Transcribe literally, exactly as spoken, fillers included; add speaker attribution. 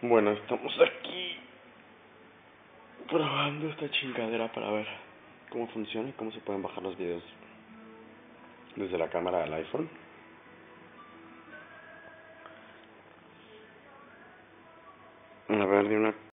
Speaker 1: Bueno, estamos aquí probando esta chingadera para ver cómo funciona y cómo se pueden bajar los videos desde la cámara del iPhone. A ver, de una